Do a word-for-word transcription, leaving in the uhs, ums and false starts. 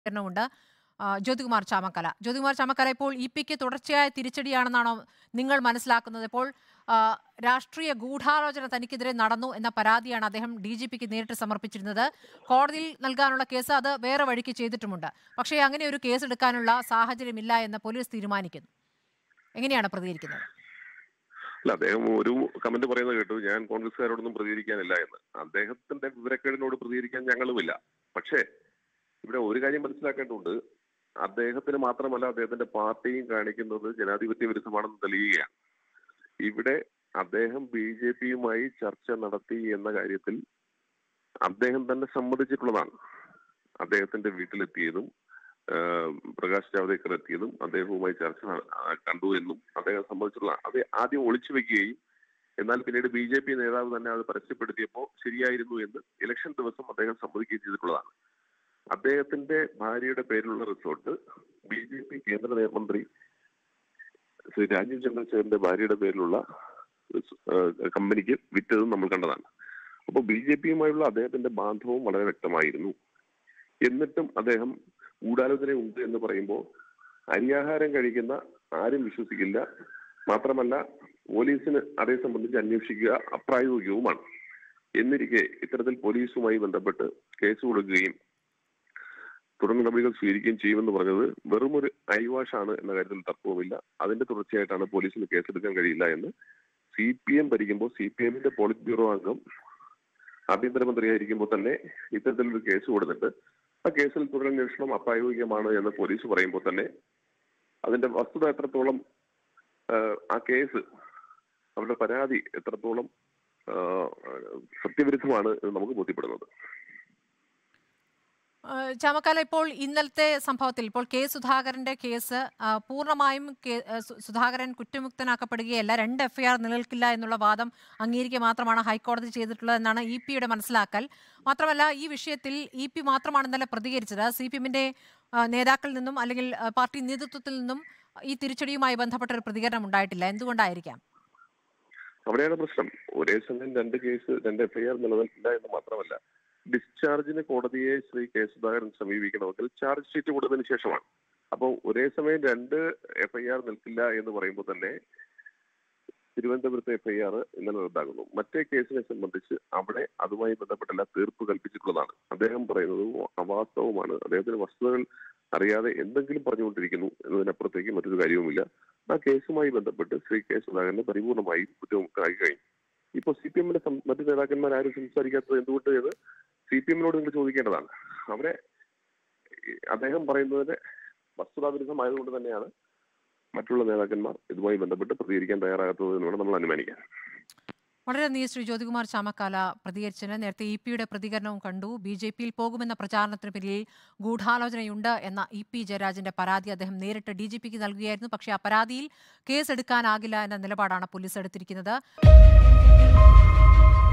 ണ്ട് ജ്യോതികുമാർ ചാമക്കല ജ്യോതികുമാർ ചാമക്കല ഇപ്പോൾ ഇ പിക്ക് തുടർച്ചയായ തിരിച്ചടിയാണെന്നാണോ നിങ്ങൾ മനസ്സിലാക്കുന്നത്? ഇപ്പോൾ രാഷ്ട്രീയ ഗൂഢാലോചന തനിക്കെതിരെ നടന്നു എന്ന പരാതിയാണ് അദ്ദേഹം ഡി ജി പിക്ക് നേരിട്ട് സമർപ്പിച്ചിരുന്നത്. കോടതിയിൽ നൽകാനുള്ള കേസ് അത് വേറെ വഴിക്ക് ചെയ്തിട്ടുമുണ്ട്. പക്ഷേ അങ്ങനെ ഒരു കേസ് എടുക്കാനുള്ള സാഹചര്യമില്ല എന്ന് പോലീസ് തീരുമാനിക്കുന്നു. എങ്ങനെയാണ് പ്രതികരിക്കുന്നത്? അല്ല, അദ്ദേഹം ഒരു കമന്റ് പറയുന്നത് കേട്ടു, ഞാൻ കോൺഗ്രസ്സുകാരോടൊന്നും പ്രതികരിക്കാനില്ല എന്ന്. അദ്ദേഹത്തിന്റെ വിവരക്കേടിനോട് പ്രതികരിക്കാൻ ഞങ്ങളുമില്ല. പക്ഷേ ഇവിടെ ഒരു കാര്യം മനസ്സിലാക്കേണ്ടതുണ്ട്. അദ്ദേഹത്തിന് മാത്രമല്ല അദ്ദേഹത്തിന്റെ പാർട്ടിയും കാണിക്കുന്നത് ജനാധിപത്യ വിരുദ്ധമാണെന്ന് തെളിയുകയാണ്. ഇവിടെ അദ്ദേഹം ബി ജെ പിയുമായി ചർച്ച നടത്തി എന്ന കാര്യത്തിൽ അദ്ദേഹം തന്നെ സമ്മതിച്ചിട്ടുള്ളതാണ്. അദ്ദേഹത്തിന്റെ വീട്ടിലെത്തിയതും പ്രകാശ് ജാവ്ദേക്കർ എത്തിയതും അദ്ദേഹവുമായി ചർച്ച കണ്ടു എന്നും അദ്ദേഹം സമ്മതിച്ചിട്ടുള്ള അത് ആദ്യം ഒളിച്ചു വെക്കുകയും എന്നാൽ പിന്നീട് ബി ജെ പി നേതാവ് തന്നെ അത് പരസ്യപ്പെടുത്തിയപ്പോൾ ശരിയായിരുന്നു എന്ന് ഇലക്ഷൻ ദിവസം അദ്ദേഹം സമ്മതിക്കുകയും ചെയ്തിട്ടുള്ളതാണ്. അദ്ദേഹത്തിന്റെ ഭാര്യയുടെ പേരിലുള്ള റിസോർട്ട് ബി ജെ പി കേന്ദ്ര മന്ത്രി ശ്രീ രാജീവ് ചന്ദ്രശേഖരന്റെ ഭാര്യയുടെ പേരിലുള്ള കമ്പനിക്ക് വിറ്റതും നമ്മൾ കണ്ടതാണ്. അപ്പോൾ ബി ജെ പിയുമായുള്ള അദ്ദേഹത്തിന്റെ ബാന്ധവവും വളരെ വ്യക്തമായിരുന്നു. എന്നിട്ടും അദ്ദേഹം ഗൂഢാലോചന ഉണ്ട് എന്ന് പറയുമ്പോൾ അരിയാഹാരം കഴിക്കുന്ന ആരും വിശ്വസിക്കില്ല. മാത്രമല്ല പോലീസിന് അതേ സംബന്ധിച്ച് അന്വേഷിക്കുക അപ്രായോഗികവുമാണ്. എന്നിരിക്കെ ഇത്തരത്തിൽ പോലീസുമായി ബന്ധപ്പെട്ട് കേസ് കൊടുക്കുകയും തുടർ നടപടികൾ സ്വീകരിക്കുകയും ചെയ്യുമെന്ന് പറഞ്ഞത് വെറും ഒരു ഐവാഷാണ് എന്ന കാര്യത്തിൽ തർക്കവുമില്ല. അതിന്റെ തുടർച്ചയായിട്ടാണ് പോലീസിന് കേസെടുക്കാൻ കഴിയില്ല എന്ന് സി പി എം ഭരിക്കുമ്പോൾ സി പി എമ്മിന്റെ പോളിറ്റ് ബ്യൂറോ അംഗം ആഭ്യന്തരമന്ത്രിയായിരിക്കുമ്പോൾ തന്നെ ഇത്തരത്തിലൊരു കേസ് കൊടുത്തിട്ട് ആ കേസിൽ തുടരന്വേഷണം അപ്രായോഗികമാണ് എന്ന് പോലീസ് പറയുമ്പോൾ തന്നെ അതിന്റെ വസ്തുത എത്രത്തോളം, ആ കേസ് അവരുടെ പരാതി എത്രത്തോളം സത്യവിരുദ്ധമാണ് എന്ന് നമുക്ക് ബോധ്യപ്പെടുന്നത്. ചാമക്കാല, ഇപ്പോൾ ഇന്നലത്തെ സംഭവത്തിൽ ഇപ്പോൾ കെ സുധാകരന്റെ കേസ് പൂർണ്ണമായും സുധാകരൻ കുറ്റമുക്തനാക്കപ്പെടുകയല്ല, രണ്ട് എഫ്ഐആർ നിലനിൽക്കില്ല എന്നുള്ള വാദം അംഗീകരിക്കുക മാത്രമാണ് ഹൈക്കോടതി ചെയ്തിട്ടുള്ളത് എന്നാണ് ഇ പിയുടെ മനസ്സിലാക്കൽ. മാത്രമല്ല ഈ വിഷയത്തിൽ ഇ പി മാത്രമാണ് ഇന്നലെ പ്രതികരിച്ചത്. സി പി എമ്മിന്റെ നേതാക്കളിൽ നിന്നും അല്ലെങ്കിൽ പാർട്ടി നേതൃത്വത്തിൽ നിന്നും ഈ തിരിച്ചടിയുമായി ബന്ധപ്പെട്ട ഒരു പ്രതികരണം ഉണ്ടായിട്ടില്ല. എന്തുകൊണ്ടായിരിക്കാം? അവിടെയാണ് പ്രശ്നം. ഒരേ സമയം രണ്ട് കേസ് രണ്ട് എഫ്ഐആർ നിലനിൽക്കില്ല എന്ന് മാത്രമല്ല, ഡിസ്ചാർജിന് കോടതിയെ ശ്രീ കെ സുധാകരൻ സമീപിക്കണമെങ്കിൽ ചാർജ് ഷീറ്റ് കൊടുത്തതിന് ശേഷമാണ്. അപ്പോൾ ഒരേ സമയം രണ്ട് എഫ്ഐആർ നിൽക്കില്ല എന്ന് പറയുമ്പോൾ തന്നെ തിരുവനന്തപുരത്തെ എഫ്ഐആർ ഇന്നലെ റദ്ദാകുന്നു. മറ്റേ കേസിനെ സംബന്ധിച്ച് അവിടെ അതുമായി ബന്ധപ്പെട്ടല്ല തീർപ്പ് കൽപ്പിച്ചിട്ടുള്ളതാണ്. അദ്ദേഹം പറയുന്നത് അവാസ്തവമാണ്. അദ്ദേഹത്തിന് വസ്തുതകൾ അറിയാതെ എന്തെങ്കിലും പറഞ്ഞുകൊണ്ടിരിക്കുന്നു എന്നതിനപ്പുറത്തേക്ക് മറ്റൊരു കാര്യവുമില്ല. ആ കേസുമായി ബന്ധപ്പെട്ട് ശ്രീ കെ സുധാകരനെ പരിപൂർണമായി കുറ്റമുക്തനാക്കി കഴിഞ്ഞു. ഇപ്പോൾ സി പി എമ്മിന്റെ മറ്റു നേതാക്കന്മാർ ആരും സംസാരിക്കാത്തത് എന്തുകൊണ്ട് എന്ന് സി പി എമ്മിനോട് നിങ്ങൾ ചോദിക്കേണ്ടതാണ്. അവിടെ അദ്ദേഹം പറയുന്നതിന് വസ്തുതാവിരുദ്ധമായതുകൊണ്ട് തന്നെയാണ് മറ്റുള്ള നേതാക്കന്മാർ ഇതുമായി ബന്ധപ്പെട്ട് പ്രതികരിക്കാൻ തയ്യാറാകാത്തത് എന്ന് വേണം നമ്മൾ അനുമാനിക്കാൻ. വളരെ നന്ദി ശ്രീ ജ്യോതികുമാർ ചാമക്കാല പ്രതികരിച്ചതിന്. നേരത്തെ ഇ പിയുടെ പ്രതികരണവും കണ്ടു. ബി ജെ പിയിൽ പോകുമെന്ന പ്രചാരണത്തിന് പിന്നിൽ ഗൂഢാലോചനയുണ്ട് എന്ന ഇ പി ജയരാജന്റെ പരാതി അദ്ദേഹം നേരിട്ട് ഡി ജി പിക്ക് നൽകുകയായിരുന്നു. പക്ഷേ ആ പരാതിയിൽ കേസെടുക്കാനാകില്ല എന്ന നിലപാടാണ് പോലീസ് എടുത്തിരിക്കുന്നത്.